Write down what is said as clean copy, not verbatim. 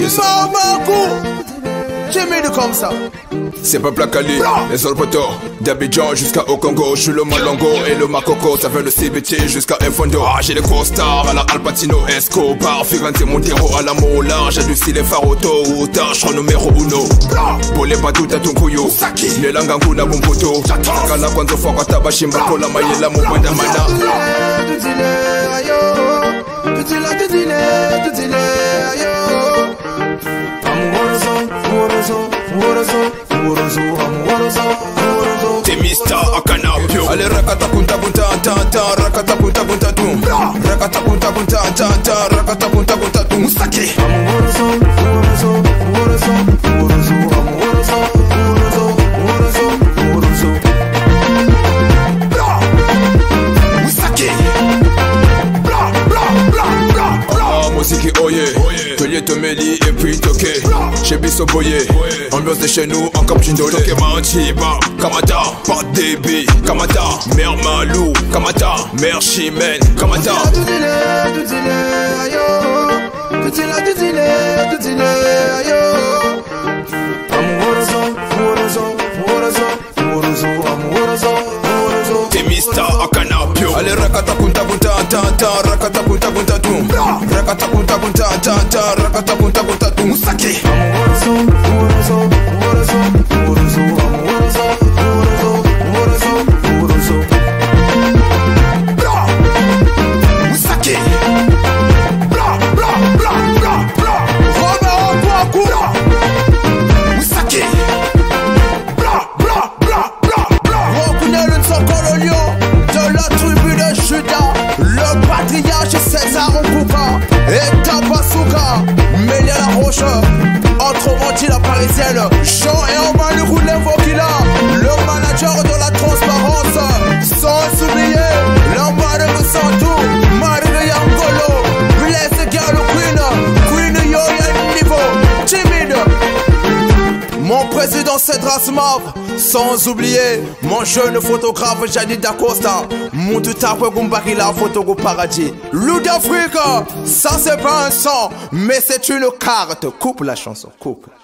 J'ai mis de comme ça. C'est pas Placali, les Olpoto, d'Abidjan jusqu'à au Congo. Je suis le Malongo et le Makoko, ça fait le CBT jusqu'à Infondo. Ah, j'ai les gros stars à la Al Pacino, Escobar, Figante Montero à la Mola. J'ai du style Faroto, ou tâche numéro 1. Pour les bateaux à ton couillou, les langangu na bumputo. Kala kwanzo foka tabashimba kola mayela mubwenda mana. Temista akanapyo. Ale rakata punta punta tanta, rakata punta punta tum. Rakata punta punta tanta, rakata punta punta tum. Mustaki. Musiki oye, Telier Tomeli et puis Toké. Chez Bisso Boye, ambiance de chez nous en Capchindo. Toké Manchiba, Kamata, pas de débit, Kamata, Mère Malou, Kamata, Mère Chimène, Kamata. Temista akanapyo. Ale rakata punta punta tanta, rakata punta punta tum. Rakata punta punta tanta, rakata punta punta tum. Musaki. Musaki. Le patriarche César Okuka et Tabasuka, mêlé à la roche, autrement-dit la parisienne, Jean et Omar le roulet Vokila, le manager de la transparence, sans oublier l'embarras de Santou, Marie de Yangolo, Blaise Galo Queen Yoya Niveau, timide. Mon président Cédras Mavre, sans oublier mon jeune photographe Jadid Dacosta, Moutouta Gumbari la photo au paradis. Loup d'Afrique, ça c'est pas un son, mais c'est une carte. Coupe la chanson, coupe.